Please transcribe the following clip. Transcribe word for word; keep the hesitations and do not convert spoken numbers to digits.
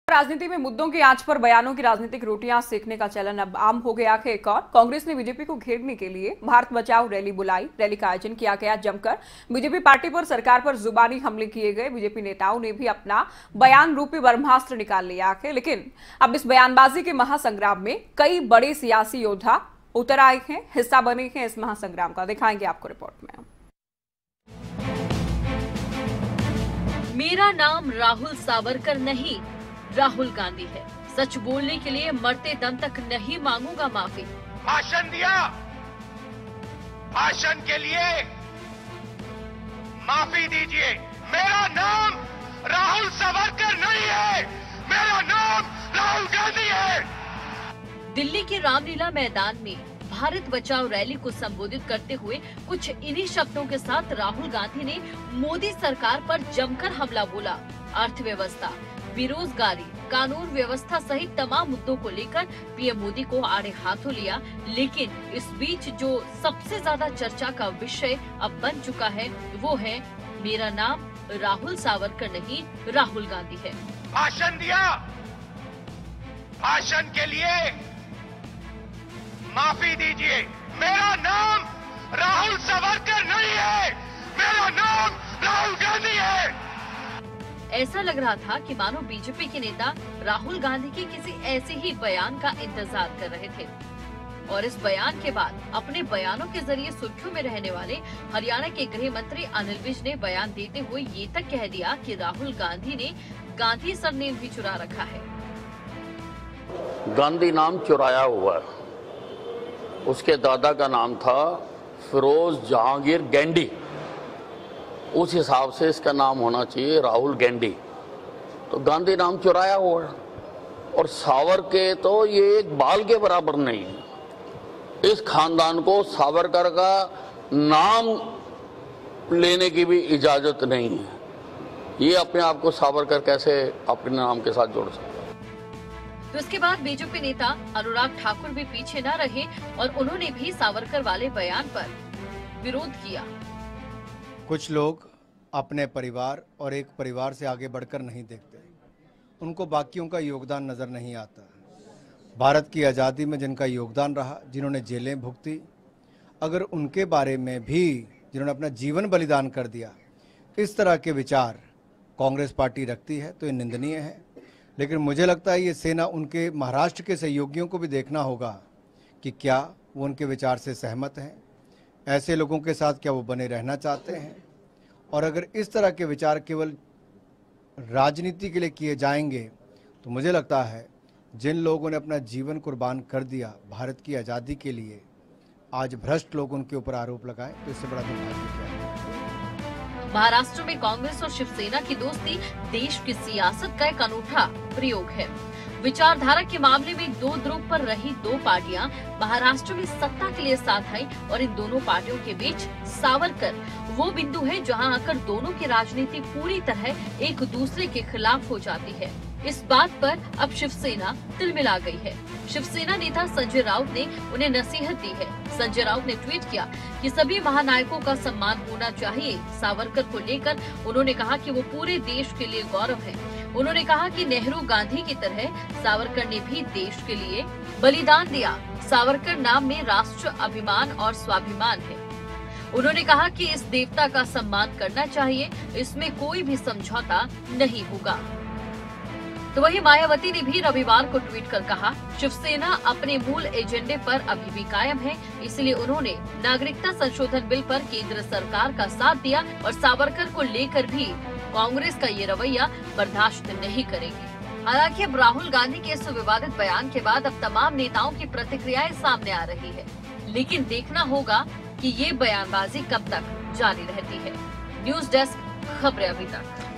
राजनीति में मुद्दों की आंच पर बयानों की राजनीतिक रोटियां सेकने का चलन अब आम हो गया है। एक और कांग्रेस ने बीजेपी को घेरने के लिए भारत बचाओ रैली बुलाई। रैली का आयोजन किया गया जमकर। बीजेपी पार्टी पर, सरकार पर जुबानी हमले किए गए। बीजेपी नेताओं ने भी अपना बयान रूपी ब्रह्मास्त्र निकाल लिया है। लेकिन अब इस बयानबाजी के महासंग्राम में कई बड़े सियासी योद्धा उतर आए हैं, हिस्सा बने हैं इस महासंग्राम का। दिखाएंगे आपको रिपोर्ट में। मेरा नाम राहुल सावरकर नहीं, राहुल गांधी है। सच बोलने के लिए मरते दम तक नहीं मांगूंगा माफी। भाषण दिया, भाषण के लिए माफी दीजिए। मेरा नाम राहुल सावरकर नहीं है, मेरा नाम राहुल गांधी है। दिल्ली के रामलीला मैदान में भारत बचाओ रैली को संबोधित करते हुए कुछ इन्हीं शब्दों के साथ राहुल गांधी ने मोदी सरकार पर जमकर हमला बोला। अर्थव्यवस्था, बेरोजगारी, कानून व्यवस्था सहित तमाम मुद्दों को लेकर पीएम मोदी को आड़े हाथों लिया। लेकिन इस बीच जो सबसे ज्यादा चर्चा का विषय अब बन चुका है वो है मेरा नाम राहुल सावरकर नहीं, राहुल गांधी है। भाषण दिया, भाषण के लिए माफी दीजिए। मेरा नाम राहुल सावरकर नहीं है, मेरा नाम राहुल गांधी है। ऐसा लग रहा था कि मानो बीजेपी के नेता राहुल गांधी के किसी ऐसे ही बयान का इंतजार कर रहे थे। और इस बयान के बाद अपने बयानों के जरिए सुर्खियों में रहने वाले हरियाणा के गृह मंत्री अनिल विज ने बयान देते हुए ये तक कह दिया कि राहुल गांधी ने गांधी सरनेम भी चुरा रखा है। गांधी नाम चुराया हुआ है। उसके दादा का नाम था फिरोज जहांगीर गैंडी। उस हिसाब से इसका नाम होना चाहिए राहुल गैंडी। तो गांधी नाम चुराया हुआ है। और सावर के तो ये एक बाल के बराबर नहीं है। इस खानदान को सावरकर का नाम लेने की भी इजाजत नहीं है। ये अपने आप को सावरकर कैसे अपने नाम के साथ जोड़ सकते। तो इसके बाद बीजेपी नेता अनुराग ठाकुर भी पीछे न रहे और उन्होंने भी सावरकर वाले बयान पर विरोध किया। कुछ लोग अपने परिवार और एक परिवार से आगे बढ़कर नहीं देखते। उनको बाकियों का योगदान नजर नहीं आता। भारत की आज़ादी में जिनका योगदान रहा, जिन्होंने जेलें भुगती, अगर उनके बारे में भी जिन्होंने अपना जीवन बलिदान कर दिया, इस तरह के विचार कांग्रेस पार्टी रखती है तो ये निंदनीय है। लेकिन मुझे लगता है ये सेना उनके महाराष्ट्र के सहयोगियों को भी देखना होगा कि क्या वो उनके विचार से सहमत हैं, ऐसे लोगों के साथ क्या वो बने रहना चाहते हैं। और अगर इस तरह के विचार केवल राजनीति के लिए किए जाएंगे तो मुझे लगता है जिन लोगों ने अपना जीवन कुर्बान कर दिया भारत की आज़ादी के लिए, आज भ्रष्ट लोग उनके ऊपर आरोप लगाएं तो इससे बड़ा दुर्भाग्य क्या है। महाराष्ट्र में कांग्रेस और शिवसेना की दोस्ती देश की सियासत का एक अनूठा प्रयोग है। विचारधारा के मामले में दो ध्रुव पर रही दो पार्टियां महाराष्ट्र में सत्ता के लिए साथ आई और इन दोनों पार्टियों के बीच सावरकर वो बिंदु है जहां आकर दोनों की राजनीति पूरी तरह एक दूसरे के खिलाफ हो जाती है। इस बात पर अब शिवसेना तिलमिला गई है। शिवसेना नेता संजय राउत ने उन्हें नसीहत दी है। संजय राउत ने ट्वीट किया कि सभी महानायकों का सम्मान होना चाहिए। सावरकर को लेकर उन्होंने कहा कि वो पूरे देश के लिए गौरव है। उन्होंने कहा कि नेहरू गांधी की तरह सावरकर ने भी देश के लिए बलिदान दिया। सावरकर नाम में राष्ट्र अभिमान और स्वाभिमान है। उन्होंने कहा कि इस देवता का सम्मान करना चाहिए, इसमें कोई भी समझौता नहीं होगा। तो वहीं मायावती ने भी रविवार को ट्वीट कर कहा, शिवसेना अपने मूल एजेंडे पर अभी भी कायम है, इसलिए उन्होंने नागरिकता संशोधन बिल पर केंद्र सरकार का साथ दिया और सावरकर को लेकर भी कांग्रेस का ये रवैया बर्दाश्त नहीं करेगी। हालांकि अब राहुल गांधी के इस विवादित बयान के बाद अब तमाम नेताओं की प्रतिक्रियाएं सामने आ रही है। लेकिन देखना होगा कि ये बयानबाजी कब तक जारी रहती है। न्यूज डेस्क, खबरें अभी तक।